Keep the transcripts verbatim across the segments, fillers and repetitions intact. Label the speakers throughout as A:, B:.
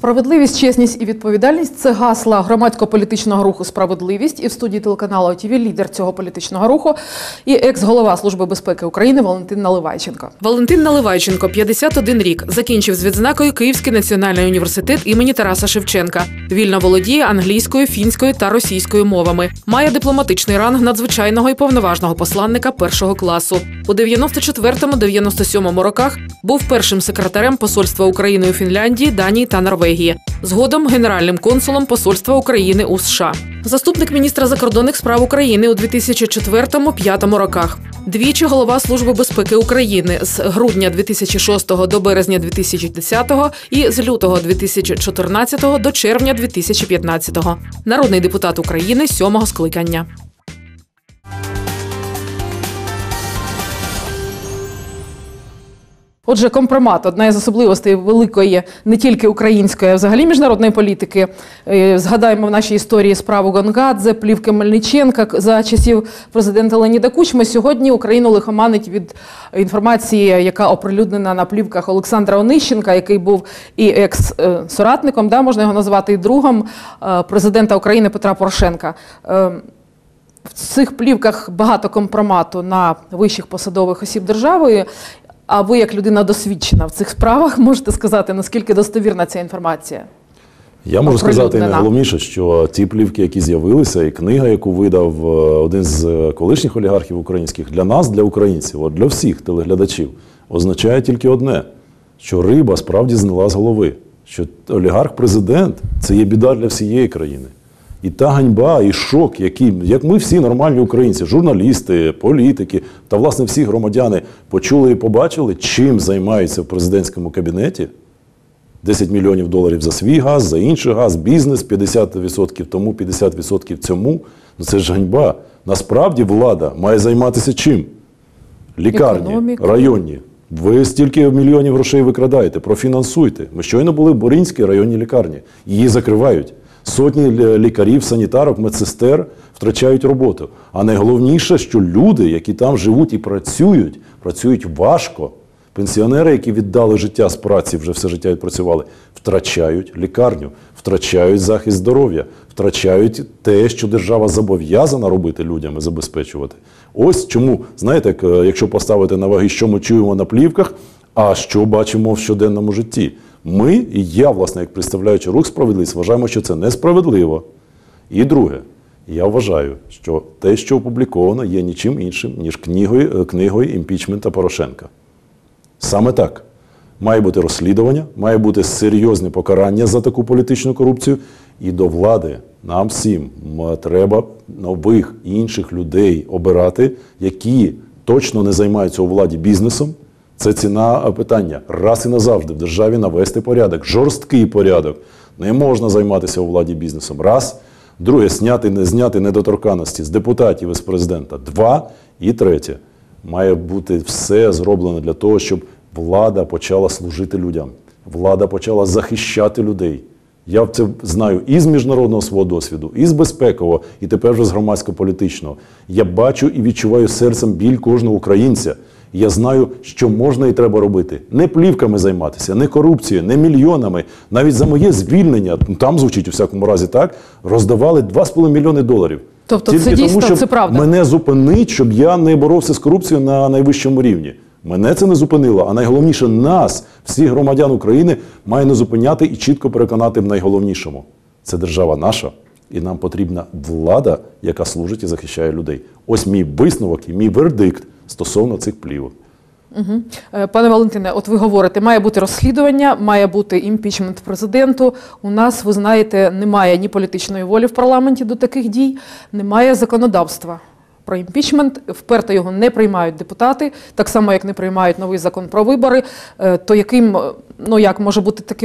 A: Справедливість, чесність і відповідальність – це гасла громадсько-політичного руху «Справедливість». І в студії телеканалу ОТВ лідер цього політичного руху і екс-голова Служби безпеки України Валентин Наливайченко. Валентин Наливайченко, п'ятдесят один рік, закінчив з відзнакою Київський національний університет імені Тараса Шевченка. Вільно володіє англійською, фінською та російською мовами. Має дипломатичний ранг надзвичайного і повноважного посланника першого класу. У дев'яносто четвертому - дев'яносто сьомому роках був першим секретарем посольства України у Фінляндії, Данії та Норвегії. Згодом генеральним консулом посольства України у США. Заступник міністра закордонних справ України у дві тисячі четвертому - дві тисячі п'ятому роках. Двічі голова Служби безпеки України з грудня дві тисячі шостого до березня дві тисячі десятого і з лютого дві тисячі чотирнадцятого до червня дві тисячі п'ятнадцятого. Народний депутат України сьомого скликання. Отже, компромат – одна із особливостей великої не тільки української, а взагалі міжнародної політики. Згадаємо в нашій історії справу Гонгадзе, плівки Мельниченка за часів президента Леоніда Кучми. Сьогодні Україну лихоманить від інформації, яка оприлюднена на плівках Олександра Онищенка, який був і екс-соратником, да, можна його назвати, і другом президента України Петра Порошенка. В цих плівках багато компромату на вищих посадових осіб держави. А ви, як людина досвідчена в цих справах, можете сказати, наскільки достовірна ця інформація?
B: Я можу сказати найголовніше, що ті плівки, які з'явилися, і книга, яку видав один з колишніх олігархів українських, для нас, для українців, от для всіх телеглядачів, означає тільки одне, що риба справді зняла з голови, що олігарх-президент – це є біда для всієї країни. І та ганьба, і шок, який, як ми всі нормальні українці, журналісти, політики та, власне, всі громадяни почули і побачили, чим займаються в президентському кабінеті. десять мільйонів доларів за свій газ, за інший газ, бізнес, п'ятдесят відсотків тому, п'ятдесят відсотків цьому. Ну це ж ганьба. Насправді влада має займатися чим? Лікарні, Економіка. Районні. Ви стільки мільйонів грошей викрадаєте, профінансуйте. Ми щойно були в Боринській районній лікарні. Її закривають. Сотні лікарів, санітарок, медсестер втрачають роботу. А найголовніше, що люди, які там живуть і працюють, працюють важко. Пенсіонери, які віддали життя з праці, вже все життя відпрацювали, втрачають лікарню, втрачають захист здоров'я, втрачають те, що держава зобов'язана робити людям і забезпечувати. Ось чому, знаєте, якщо поставити на ваги, що ми чуємо на плівках, а що бачимо в щоденному житті. Ми, і я, власне, як представляючи рух «Справедливість», вважаємо, що це несправедливо. І друге, я вважаю, що те, що опубліковано, є нічим іншим, ніж книгою, книгою імпічмента Порошенка. Саме так. Має бути розслідування, має бути серйозне покарання за таку політичну корупцію. І до влади нам всім треба нових інших людей обирати, які точно не займаються у владі бізнесом. Це ціна питання. Раз і назавжди в державі навести порядок, жорсткий порядок. Не можна займатися у владі бізнесом. Раз. Друге, зняти, не зняти недоторканності з депутатів і з президента. Два. І третє. Має бути все зроблено для того, щоб влада почала служити людям. Влада почала захищати людей. Я це знаю і з міжнародного свого досвіду, і з безпекового, і тепер вже з громадсько-політичного. Я бачу і відчуваю серцем біль кожного українця. Я знаю, що можна і треба робити. Не плівками займатися, не корупцією, не мільйонами. Навіть за моє звільнення, там звучить у всякому разі так, роздавали два з половиною мільйони доларів.
A: Тобто
B: Тільки
A: це дійсно,
B: тому, щоб
A: це правда?
B: Мене зупинить, щоб я не боровся з корупцією на найвищому рівні. Мене це не зупинило, а найголовніше нас, всіх громадян України, має не зупиняти і чітко переконати в найголовнішому. Це держава наша, і нам потрібна влада, яка служить і захищає людей. Ось мій висновок і мій вердикт стосовно цих плівок.
A: Угу. Пане Валентине, от ви говорите, має бути розслідування, має бути імпічмент президенту. У нас, ви знаєте, немає ні політичної волі в парламенті до таких дій, немає законодавства про імпічмент, вперто його не приймають депутати, так само, як не приймають новий закон про вибори, то яким, ну як може бути таке,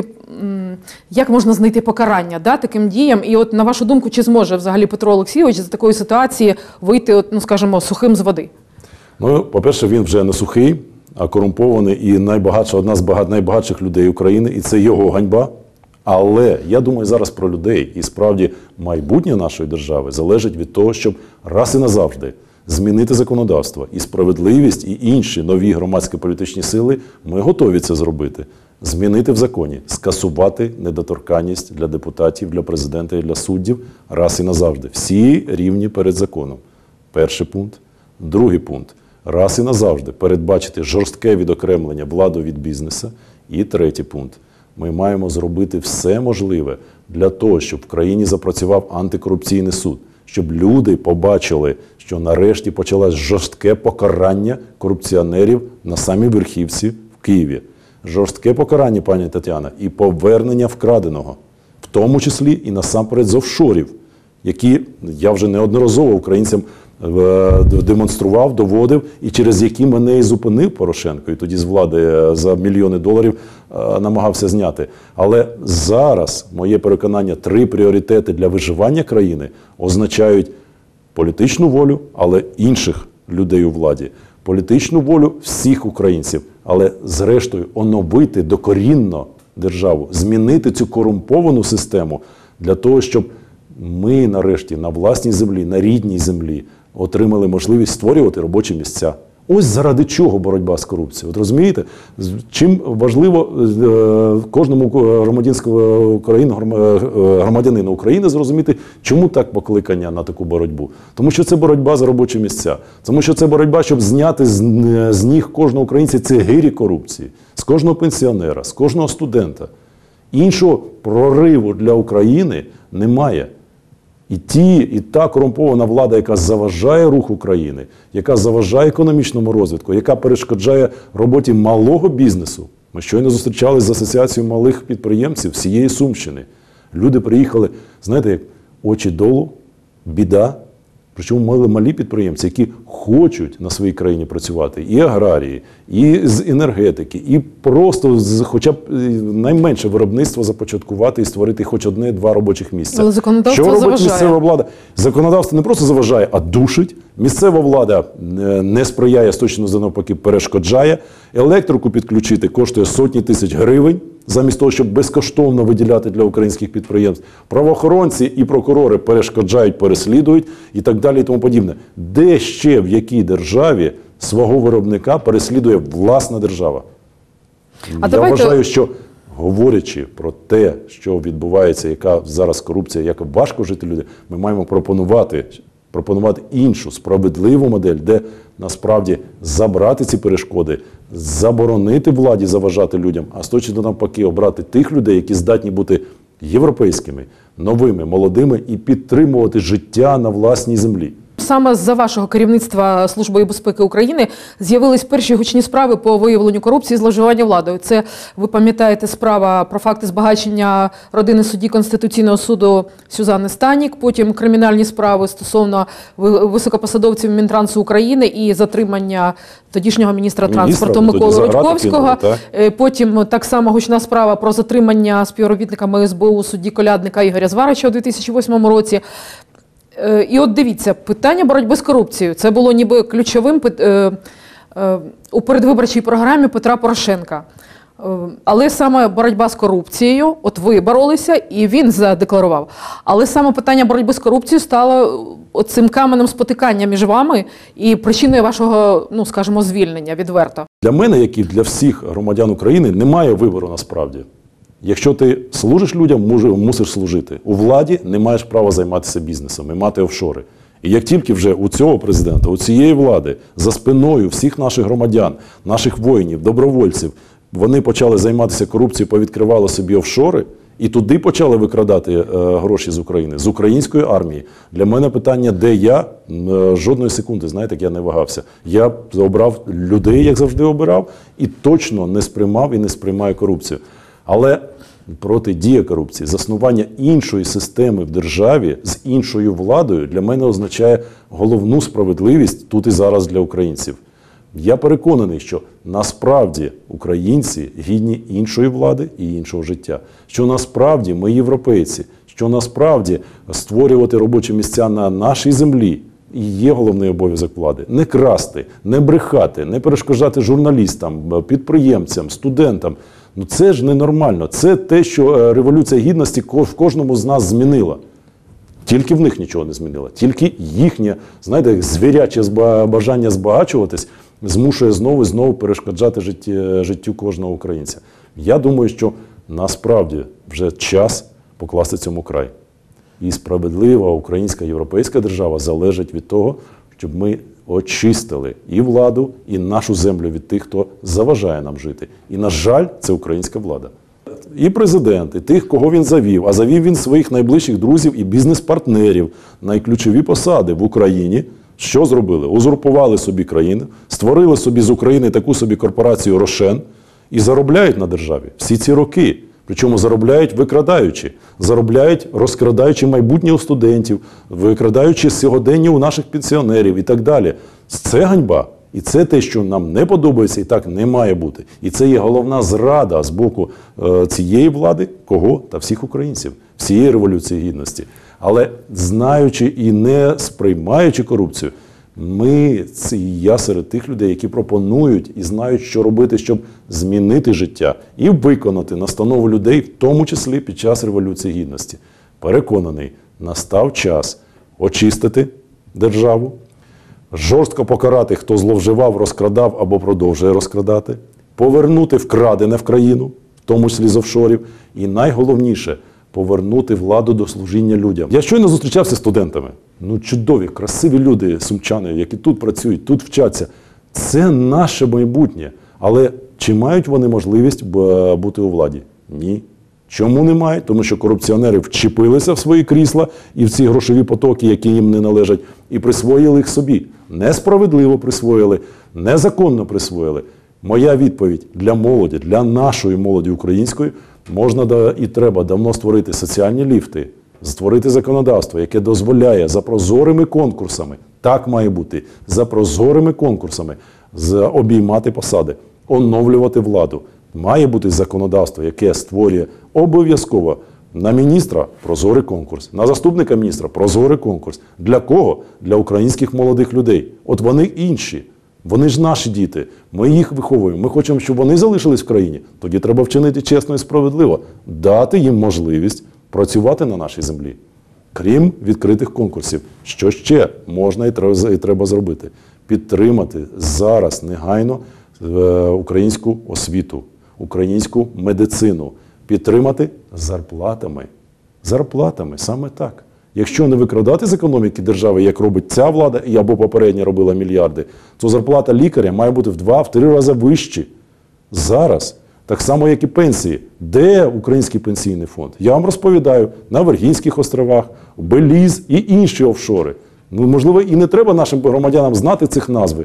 A: як можна знайти покарання, да, таким діям? І от на вашу думку, чи зможе взагалі Петро Олексійович з такої ситуації вийти, от, ну скажімо, сухим з води?
B: Ну, по-перше, він вже не сухий, а корумпований і найбагатша, одна з багат, найбагатших людей України, і це його ганьба. Але я думаю зараз про людей. І справді майбутнє нашої держави залежить від того, щоб раз і назавжди змінити законодавство. І «Справедливість», і інші нові громадські політичні сили, ми готові це зробити. змінити в законі, скасувати недоторканність для депутатів, для президента і для суддів раз і назавжди. Всі рівні перед законом. Перший пункт. Другий пункт. Раз і назавжди передбачити жорстке відокремлення влади від бізнесу. І третій пункт. Ми маємо зробити все можливе для того, щоб в країні запрацював антикорупційний суд. Щоб люди побачили, що нарешті почалось жорстке покарання корупціонерів на самій верхівці в Києві. Жорстке покарання, пані Тетяна, і повернення вкраденого. В тому числі і насамперед з офшорів, які я вже неодноразово українцям демонстрував, доводив, і через які мене і зупинив Порошенко, і тоді з влади за мільйони доларів намагався зняти. Але зараз, моє переконання, три пріоритети для виживання країни означають політичну волю, але інших людей у владі, політичну волю всіх українців, але зрештою оновити докорінно державу, змінити цю корумповану систему для того, щоб ми нарешті на власній землі, на рідній землі отримали можливість створювати робочі місця. Ось заради чого боротьба з корупцією. От розумієте, чим важливо кожному громадянину України зрозуміти, чому так покликання на таку боротьбу. Тому що це боротьба за робочі місця. Тому що це боротьба, щоб зняти з ніг кожного українця ці гирі корупції, з кожного пенсіонера, з кожного студента. Іншого прориву для України немає. І ті, і та корумпована влада, яка заважає руху України, яка заважає економічному розвитку, яка перешкоджає роботі малого бізнесу. Ми щойно зустрічалися з Асоціацією малих підприємців всієї Сумщини. Люди приїхали, знаєте, як очі долу, біда. Причому мали малі підприємці, які хочуть на своїй країні працювати. І аграрії, і з енергетики, і просто з, хоча б найменше виробництво започаткувати і створити хоч одне-два робочих місця.
A: Але законодавство
B: Що робить
A: заважає.
B: Місцева влада? Законодавство не просто заважає, а душить. Місцева влада не сприяє, точно навпаки перешкоджає. Електрику підключити коштує сотні тисяч гривень, замість того, щоб безкоштовно виділяти для українських підприємств. Правоохоронці і прокурори перешкоджають, переслідують і так далі і тому подібне. Де ще, в якій державі свого виробника переслідує власна держава?
A: А
B: Я
A: давайте...
B: вважаю, що говорячи про те, що відбувається, яка зараз корупція, як важко жити люди, ми маємо пропонувати, пропонувати іншу справедливу модель, де насправді забрати ці перешкоди, заборонити владі заважати людям, а з точно навпаки обрати тих людей, які здатні бути європейськими, новими, молодими і підтримувати життя на власній землі.
A: Саме за вашого керівництва Службою безпеки України з'явились перші гучні справи по виявленню корупції і зловживання владою. Це, ви пам'ятаєте, справа про факти збагачення родини судді Конституційного суду Сюзанни Станік, потім кримінальні справи стосовно високопосадовців Мінтрансу України і затримання тодішнього міністра транспорту
B: Міністра,
A: Миколи Рудьковського.
B: Кинули, так?
A: Потім так само гучна справа про затримання співробітниками ес бе у судді Колядника Ігоря Зварича у дві тисячі восьмому році. І от дивіться, питання боротьби з корупцією, це було ніби ключовим у передвиборчій програмі Петра Порошенка. Але саме боротьба з корупцією, от ви боролися, і він задекларував. Але саме питання боротьби з корупцією стало цим каменем спотикання між вами і причиною вашого, ну скажімо, звільнення відверто.
B: Для мене, як і для всіх громадян України, немає вибору насправді. Якщо ти служиш людям, мусиш служити. У владі не маєш права займатися бізнесом і мати офшори. І як тільки вже у цього президента, у цієї влади, за спиною всіх наших громадян, наших воїнів, добровольців, вони почали займатися корупцією, повідкривали собі офшори, і туди почали викрадати е, гроші з України, з української армії. Для мене питання, де я, е, жодної секунди, знаєте, як я не вагався. Я обрав людей, як завжди обирав, і точно не сприймав і не сприймаю корупцію. Але протидія корупції, заснування іншої системи в державі з іншою владою для мене означає головну справедливість тут і зараз для українців. Я переконаний, що насправді українці гідні іншої влади і іншого життя. Що насправді ми європейці, що насправді створювати робочі місця на нашій землі і є головний обов'язок влади. Не красти, не брехати, не перешкоджати журналістам, підприємцям, студентам. Ну це ж ненормально. Це те, що Революція Гідності в кожному з нас змінила. Тільки в них нічого не змінила. Тільки їхнє, знаєте, звіряче бажання збагачуватись змушує знову і знову перешкоджати житті, життю кожного українця. Я думаю, що насправді вже час покласти цьому край. І справедлива українська європейська держава залежить від того, щоб ми очистили і владу, і нашу землю від тих, хто заважає нам жити. І, на жаль, це українська влада. І президент, і тих, кого він завів, а завів він своїх найближчих друзів і бізнес-партнерів на ключові посади в Україні. Що зробили? Узурпували собі країну, створили собі з України таку собі корпорацію «Рошен» і заробляють на державі всі ці роки. Причому заробляють викрадаючи, заробляють розкрадаючи майбутнє у студентів, викрадаючи сьогодення у наших пенсіонерів і так далі. Це ганьба. І це те, що нам не подобається, і так не має бути. І це є головна зрада з боку е, цієї влади, кого? Та всіх українців, всієї Революції Гідності. Але знаючи і не сприймаючи корупцію, ми, це я серед тих людей, які пропонують і знають, що робити, щоб змінити життя і виконати настанову людей, в тому числі під час Революції Гідності. Переконаний, настав час очистити державу, жорстко покарати, хто зловживав, розкрадав або продовжує розкрадати, повернути вкрадене в країну, в тому числі з офшорів, і найголовніше – повернути владу до служіння людям. Я щойно зустрічався з студентами. Ну, чудові, красиві люди, сумчани, які тут працюють, тут вчаться. Це наше майбутнє. Але чи мають вони можливість бути у владі? Ні. Чому не мають? Тому що корупціонери вчепилися в свої крісла і в ці грошові потоки, які їм не належать, і присвоїли їх собі. Несправедливо присвоїли, незаконно присвоїли. Моя відповідь для молоді, для нашої молоді української, можна і треба давно створити соціальні ліфти, створити законодавство, яке дозволяє за прозорими конкурсами, так має бути, за прозорими конкурсами обіймати посади, оновлювати владу. Має бути законодавство, яке створює обов'язково на міністра прозорий конкурс, на заступника міністра прозорий конкурс. Для кого? Для українських молодих людей. От вони інші. Вони ж наші діти, ми їх виховуємо, ми хочемо, щоб вони залишились в країні. Тоді треба вчинити чесно і справедливо, дати їм можливість працювати на нашій землі. Крім відкритих конкурсів, що ще можна і треба зробити? Підтримати зараз негайно українську освіту, українську медицину, підтримати зарплатами. Зарплатами, саме так. Якщо не викрадати з економіки держави, як робить ця влада, або попередня робила мільярди, то зарплата лікаря має бути в два-три рази вищі. Зараз. Так само, як і пенсії. Де Український пенсійний фонд? Я вам розповідаю, на Виргінських островах, Беліз і інші офшори. Ну, можливо, і не треба нашим громадянам знати цих назв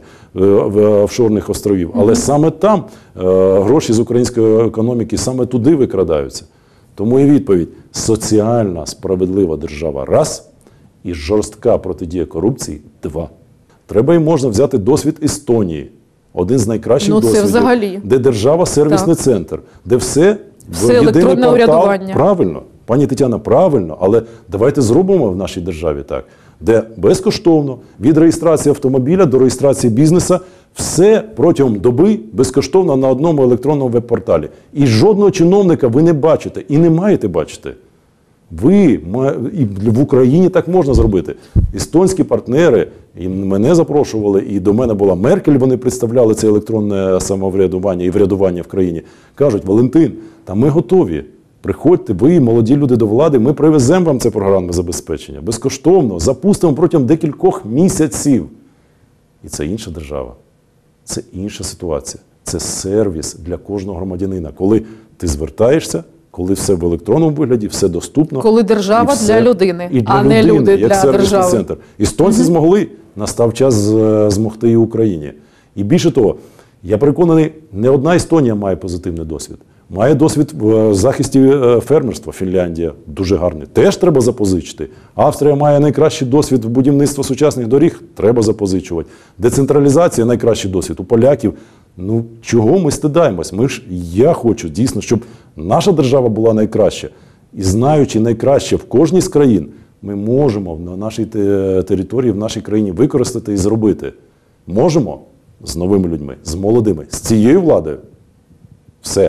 B: офшорних островів, але саме там гроші з української економіки саме туди викрадаються. Тому і відповідь – соціальна справедлива держава – раз, і жорстка протидія корупції – два. Треба і можна взяти досвід Естонії, один з найкращих
A: ну,
B: досвідів,
A: взагалі.
B: де держава – сервісний так. центр, де все,
A: все
B: в єдиний портал.
A: Урядування.
B: Правильно, пані Тетяна, правильно, але давайте зробимо в нашій державі так, де безкоштовно від реєстрації автомобіля до реєстрації бізнесу все протягом доби безкоштовно на одному електронному веб-порталі. І жодного чиновника ви не бачите і не маєте бачити. Ви, і в Україні так можна зробити. Естонські партнери, і мене запрошували, і до мене була Меркель, вони представляли це електронне самоврядування і врядування в країні. Кажуть, Валентин, та ми готові. Приходьте, ви, молоді люди, до влади, ми привеземо вам це програмне забезпечення. Безкоштовно, запустимо протягом декількох місяців. І це інша держава. Це інша ситуація. Це сервіс для кожного громадянина. Коли ти звертаєшся, коли все в електронному вигляді, все доступно.
A: Коли держава
B: все,
A: для людини,
B: і для
A: а
B: людини,
A: не люди
B: як
A: для держави.
B: Центр. Естонці mm-hmm. змогли, настав час змогти і Україні. І більше того, я переконаний, не одна Естонія має позитивний досвід. Має досвід в захисті фермерства, Фінляндія, дуже гарний. Теж треба запозичити. Австрія має найкращий досвід в будівництві сучасних доріг, треба запозичувати. Децентралізація – найкращий досвід у поляків. Ну, чого ми стидаємось? Ми ж, я хочу дійсно, щоб наша держава була найкраща. І знаючи найкраще в кожній з країн, ми можемо на нашій території, в нашій країні використати і зробити. Можемо з новими людьми, з молодими, з цією владою. Все.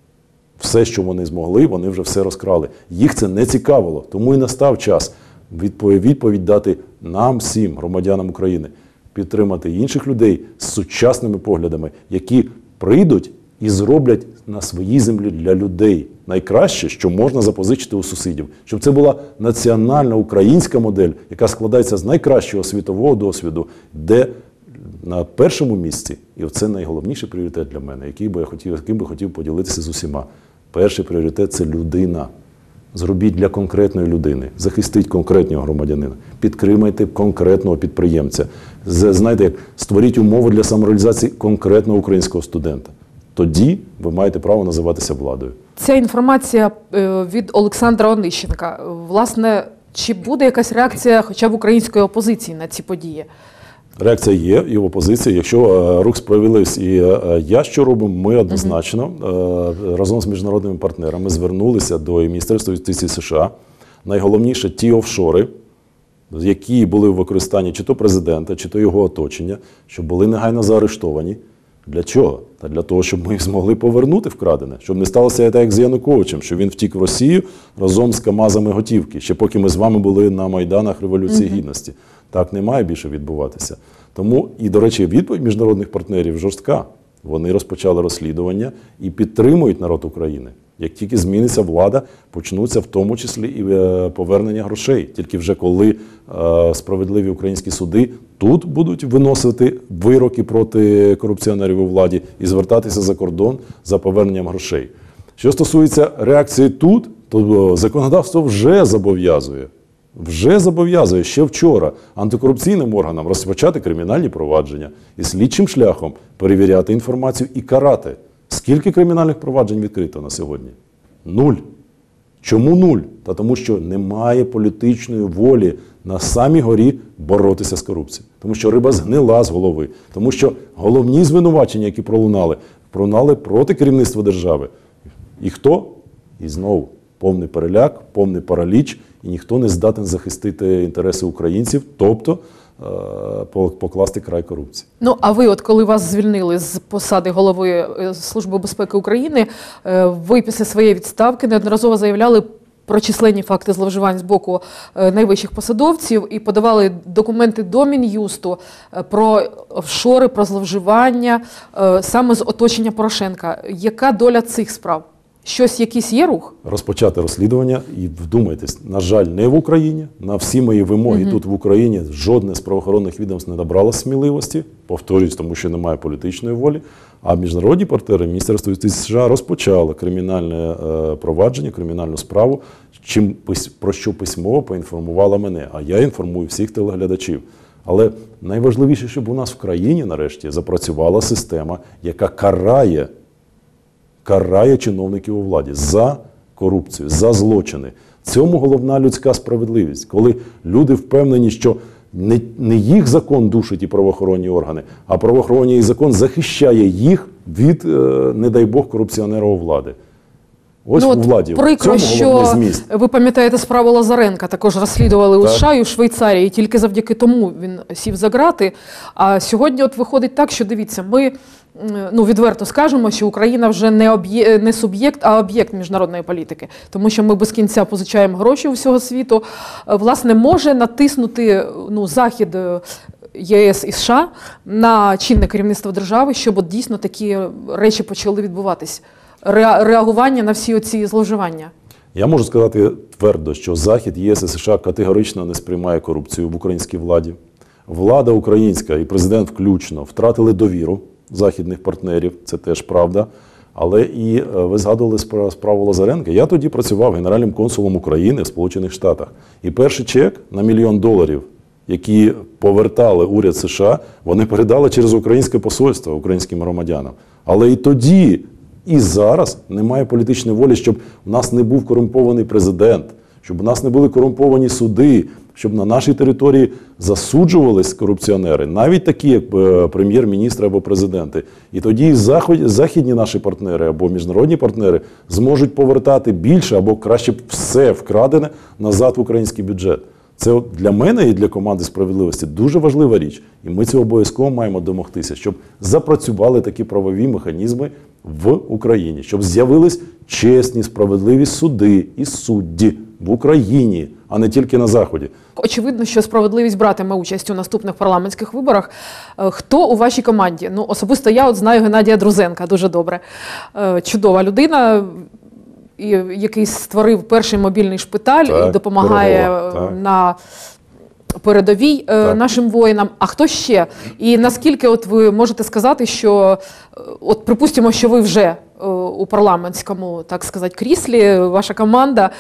B: Все, що вони змогли, вони вже все розкрали. Їх це не цікавило. Тому і настав час відповідь дати нам всім, громадянам України. підтримати інших людей з сучасними поглядами, які прийдуть і зроблять на своїй землі для людей найкраще, що можна запозичити у сусідів. Щоб це була національна українська модель, яка складається з найкращого світового досвіду, де на першому місці, і це найголовніший пріоритет для мене, який би я хотів, яким би хотів поділитися з усіма. Перший пріоритет – це людина. Зробіть для конкретної людини, захистіть конкретного громадянина, підтримайте конкретного підприємця. Знаєте, як створіть умови для самореалізації конкретного українського студента. Тоді ви маєте право називатися владою.
A: Ця інформація від Олександра Онищенка. Власне, чи буде якась реакція хоча б української опозиції на ці події?
B: Реакція є і в опозиції. Якщо рух «Справедливість» і я що робимо, ми однозначно uh-huh. разом з міжнародними партнерами звернулися до Міністерства юстиції США. Найголовніше ті офшори, які були в використанні чи то президента, чи то його оточення, щоб були негайно заарештовані. Для чого? Та для того, щоб ми їх змогли повернути вкрадене. Щоб не сталося так, як з Януковичем, що він втік в Росію разом з КАМАЗами готівки, ще поки ми з вами були на Майданах Революції uh-huh. Гідності. Так не має більше відбуватися. Тому, і, до речі, відповідь міжнародних партнерів жорстка. Вони розпочали розслідування і підтримують народ України. Як тільки зміниться влада, почнуться в тому числі і повернення грошей. Тільки вже коли е, справедливі українські суди тут будуть виносити вироки проти корупціонерів у владі і звертатися за кордон за поверненням грошей. Що стосується реакції тут, то законодавство вже зобов'язує. Вже зобов'язує ще вчора антикорупційним органам розпочати кримінальні провадження і слідчим шляхом перевіряти інформацію і карати. Скільки кримінальних проваджень відкрито на сьогодні? Нуль. Чому нуль? Та тому, що немає політичної волі на самій горі боротися з корупцією. Тому що риба згнила з голови. Тому що головні звинувачення, які пролунали, пролунали проти керівництва держави. І хто? І знову повний переляк, повний параліч, і ніхто не здатен захистити інтереси українців, тобто покласти край корупції.
A: Ну, а ви, от коли вас звільнили з посади голови Служби безпеки України, ви після своєї відставки неодноразово заявляли про численні факти зловживань з боку найвищих посадовців і подавали документи до Мін'юсту про офшори, про зловживання саме з оточення Порошенка. Яка доля цих справ? Щось, якийсь є рух?
B: Розпочати розслідування і вдумайтесь, на жаль, не в Україні. На всі мої вимоги угу. тут в Україні жодне з правоохоронних відомств не набрало сміливості. Повторюсь, тому що немає політичної волі. А міжнародні партнери, Міністерство юстиції США розпочало кримінальне е, провадження, кримінальну справу, чим, про що письмово поінформувала мене. А я інформую всіх телеглядачів. Але найважливіше, щоб у нас в країні нарешті запрацювала система, яка карає карає чиновників у владі за корупцію, за злочини. Цьому головна людська справедливість. Коли люди впевнені, що не, не їх закон душить і правоохоронні органи, а правоохоронний закон захищає їх від, не дай Бог, корупціонера у влади. Ось
A: ну,
B: у владі.
A: Прикро, що ви пам'ятаєте справу Лазаренка, також розслідували у США і у Швейцарії, і тільки завдяки тому він сів за ґрати. А сьогодні от виходить так, що, дивіться, ми ну, відверто скажемо, що Україна вже не, об'є... не суб'єкт, а об'єкт міжнародної політики. Тому що ми без кінця позичаємо гроші у всього світу. Власне, може натиснути ну, Захід, ЄС і США на чинне керівництво держави, щоб от дійсно такі речі почали відбуватись. Реагування на всі оці зловживання?
B: Я можу сказати твердо, що Захід, ЄС і США категорично не сприймає корупцію в українській владі. Влада українська і президент включно втратили довіру західних партнерів, це теж правда. Але і ви згадували справу Лазаренка. Я тоді працював генеральним консулом України в Сполучених Штатах. І перший чек на мільйон доларів, які повертали уряд США, вони передали через українське посольство українським громадянам. Але і тоді, і зараз немає політичної волі, щоб у нас не був корумпований президент, щоб у нас не були корумповані суди, щоб на нашій території засуджувались корупціонери, навіть такі, як прем'єр-міністри або президенти. І тоді західні наші партнери або міжнародні партнери зможуть повертати більше або краще все вкрадене назад в український бюджет. Це от для мене і для команди «Справедливості» дуже важлива річ. І ми цього обов'язково маємо домогтися, щоб запрацювали такі правові механізми в Україні, щоб з'явились чесні, справедливі суди і судді в Україні, а не тільки на Заході.
A: Очевидно, що «Справедливість» братиме участь у наступних парламентських виборах. Хто у вашій команді? Ну, особисто я от знаю Геннадія Друзенка дуже добре. Чудова людина, який створив перший мобільний шпиталь
B: так,
A: і допомагає
B: передова,
A: на передовій
B: так.
A: нашим воїнам. А хто ще? І наскільки от ви можете сказати, що, от припустимо, що ви вже у парламентському, так сказати, кріслі, ваша команда,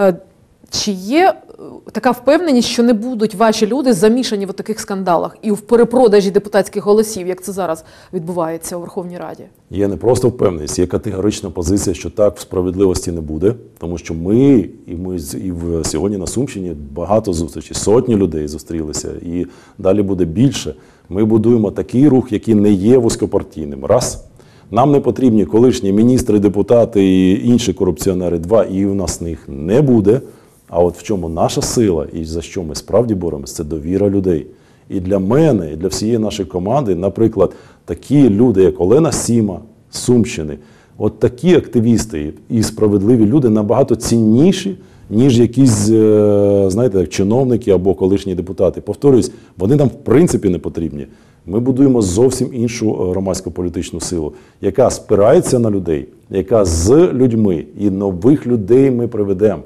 A: чи є така впевненість, що не будуть ваші люди замішані в таких скандалах і в перепродажі депутатських голосів, як це зараз відбувається у Верховній Раді?
B: Є не просто впевненість, є категорична позиція, що так в «Справедливості» не буде. Тому що ми, і ми і в, сьогодні на Сумщині багато зустрічей, сотні людей зустрілися, і далі буде більше. Ми будуємо такий рух, який не є вузькопартійним. Раз. Нам не потрібні колишні міністри, депутати і інші корупціонери. Два. І в нас них не буде. А от в чому наша сила і за що ми справді боремося, це довіра людей. І для мене, і для всієї нашої команди, наприклад, такі люди, як Олена Сіма з Сумщини, от такі активісти і справедливі люди набагато цінніші, ніж якісь, знаєте, чиновники або колишні депутати. Повторюсь, вони нам в принципі не потрібні. Ми будуємо зовсім іншу громадсько-політичну силу, яка спирається на людей, яка з людьми, і нових людей ми приведемо.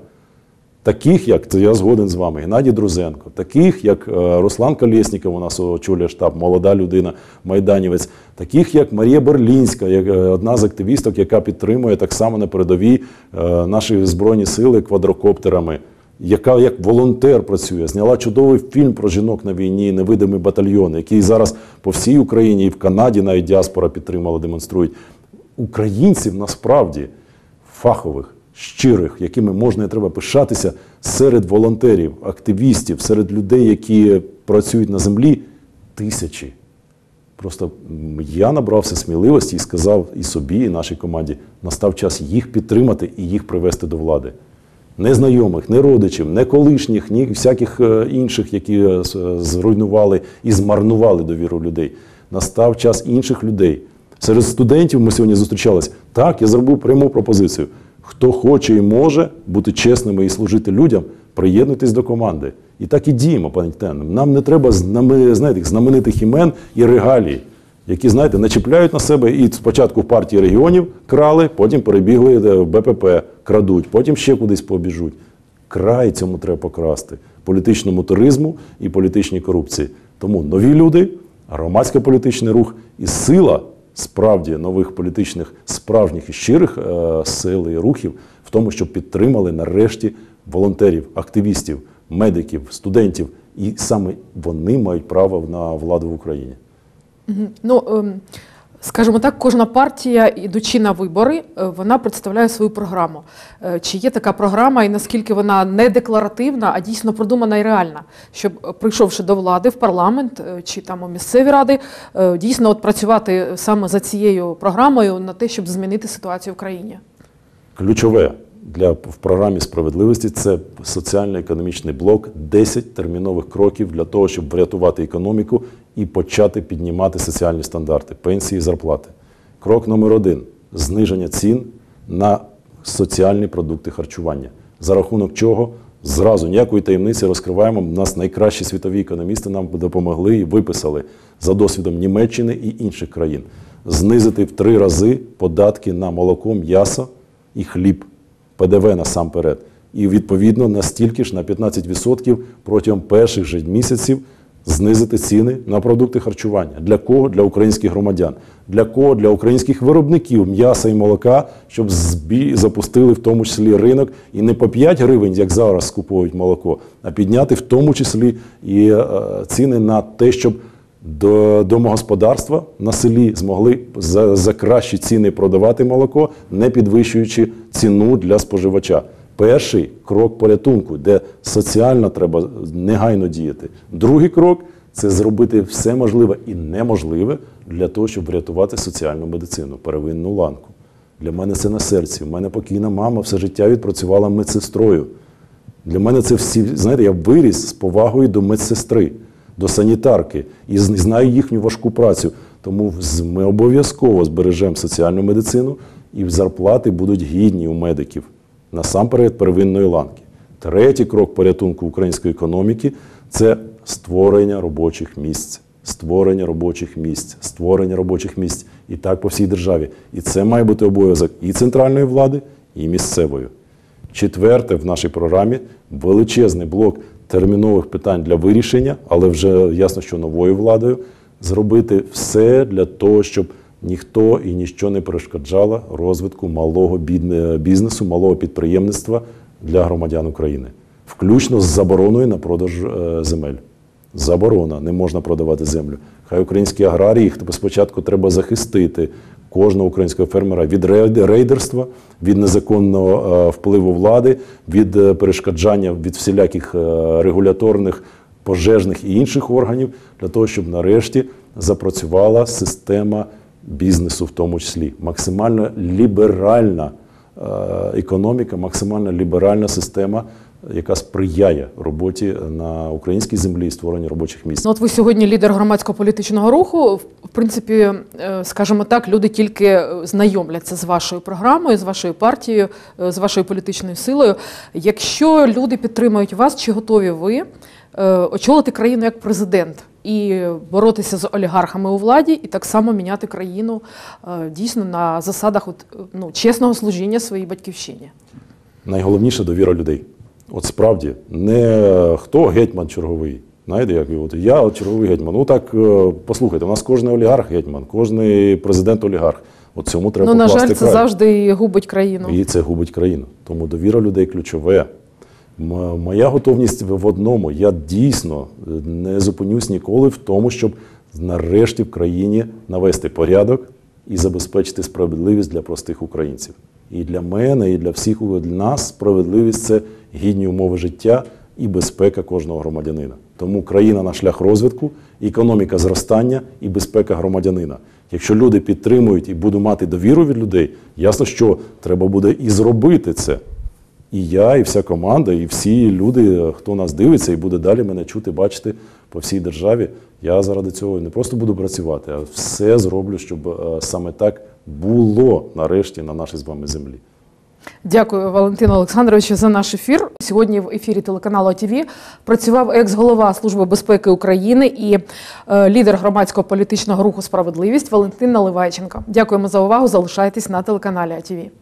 B: Таких, як, це я згоден з вами, Геннадій Друзенко, таких, як Руслан Колєсніков, у нас очолює штаб, молода людина, майданівець, таких, як Марія Берлінська, як одна з активісток, яка підтримує так само на передовій наші Збройні сили квадрокоптерами, яка як волонтер працює, зняла чудовий фільм про жінок на війні «Невидимий батальйон», який зараз по всій Україні і в Канаді навіть діаспора підтримала, демонструють. Українців насправді фахових, щирих, якими можна і треба пишатися серед волонтерів, активістів, серед людей, які працюють на землі, тисячі. Просто я набрався сміливості і сказав і собі, і нашій команді, настав час їх підтримати і їх привести до влади. Не знайомих, не родичів, не колишніх, ні всяких інших, які зруйнували і змарнували довіру людей. Настав час інших людей. Серед студентів ми сьогодні зустрічалися. Так, я зробив пряму пропозицію. Хто хоче і може бути чесними і служити людям, приєднуйтесь до команди. І так і діємо, пані Тетяно. Нам не треба знаєте, знаменитих імен і регалій, які, знаєте, начіпляють на себе і спочатку в партії регіонів крали, потім перебігли в Б П П, крадуть, потім ще кудись побіжуть. Край цьому треба покрасти. Політичному туризму і політичній корупції. Тому нові люди, громадсько-політичний рух і сила справді нових політичних, справжніх і щирих е, сил і рухів в тому, щоб підтримали нарешті волонтерів, активістів, медиків, студентів. І саме вони мають право на владу в Україні.
A: Угу. Ну, ем, скажімо так, кожна партія, ідучи на вибори, вона представляє свою програму. Е, чи є така програма і наскільки вона не декларативна, а дійсно продумана і реальна? Щоб, прийшовши до влади в парламент чи там у місцеві ради, е, дійсно от працювати саме за цією програмою на те, щоб змінити ситуацію в країні?
B: Ключове для, в програмі «Справедливості» – це соціально-економічний блок, десять термінових кроків для того, щоб врятувати економіку і почати піднімати соціальні стандарти, пенсії і зарплати. Крок номер один – зниження цін на соціальні продукти харчування. За рахунок чого? Зразу ніякої таємниці розкриваємо. У нас найкращі світові економісти нам допомогли і виписали за досвідом Німеччини і інших країн. Знизити в три рази податки на молоко, м'ясо і хліб. Пе де ве насамперед. І відповідно настільки ж, на п'ятнадцять відсотків протягом перших же місяців знизити ціни на продукти харчування. Для кого? Для українських громадян. Для кого? Для українських виробників м'яса і молока, щоб збі... запустили в тому числі ринок і не по п'ять гривень, як зараз скуповують молоко, а підняти в тому числі і е, ціни на те, щоб до домогосподарства на селі змогли за, за кращі ціни продавати молоко, не підвищуючи ціну для споживача. Перший крок порятунку, де соціально треба негайно діяти. Другий крок – це зробити все можливе і неможливе для того, щоб врятувати соціальну медицину, первинну ланку. Для мене це на серці. У мене покійна мама все життя відпрацювала медсестрою. Для мене це всі, знаєте, я виріс з повагою до медсестри, до санітарки і знаю їхню важку працю. Тому ми обов'язково збережемо соціальну медицину і зарплати будуть гідні у медиків. Насамперед первинної ланки. Третій крок порятунку української економіки – це створення робочих місць. Створення робочих місць, створення робочих місць. І так по всій державі. І це має бути обов'язок і центральної влади, і місцевої. Четверте в нашій програмі – величезний блок термінових питань для вирішення, але вже ясно, що новою владою, зробити все для того, щоб ніхто і ніщо не перешкоджало розвитку малого бізнесу, малого підприємництва для громадян України. Включно з забороною на продаж земель. Заборона, не можна продавати землю. Хай українські аграрії, їх спочатку треба захистити кожного українського фермера від рейдерства, від незаконного впливу влади, від перешкоджання, від всіляких регуляторних, пожежних і інших органів, для того, щоб нарешті запрацювала система бізнесу в тому числі. Максимально ліберальна економіка, максимально ліберальна система, яка сприяє роботі на українській землі і створенню робочих місць.
A: Ну, от ви сьогодні лідер громадського політичного руху. В принципі, скажімо так, люди тільки знайомляться з вашою програмою, з вашою партією, з вашою політичною силою. Якщо люди підтримують вас, чи готові ви очолити країну як президент і боротися з олігархами у владі, і так само міняти країну дійсно на засадах от, ну, чесного служіння своїй батьківщині?
B: Найголовніше – довіра людей. От справді, не хто гетьман черговий. Знаєте, як от я от черговий гетьман. Ну так, послухайте, у нас кожен олігарх гетьман, кожен президент олігарх. От цьому треба
A: покласти край. Ну, на жаль, це
B: край.
A: завжди губить країну.
B: І це губить країну. Тому довіра людей ключове. Моя готовність в одному. Я дійсно не зупинюсь ніколи в тому, щоб нарешті в країні навести порядок і забезпечити справедливість для простих українців. І для мене, і для всіх для нас справедливість – це гідні умови життя і безпека кожного громадянина. Тому країна на шлях розвитку, економіка зростання і безпека громадянина. Якщо люди підтримують і будуть мати довіру від людей, ясно, що треба буде і зробити це. І я, і вся команда, і всі люди, хто нас дивиться і буде далі мене чути, бачити по всій державі, я заради цього не просто буду працювати, а все зроблю, щоб саме так було нарешті на нашій з вами землі.
A: Дякую, Валентину Олександровичу, за наш ефір. Сьогодні в ефірі телеканалу А Т В працював екс-голова Служби безпеки України і е, лідер громадського політичного руху «Справедливість» Валентин Наливайченко. Дякуємо за увагу. Залишайтесь на телеканалі А Т В.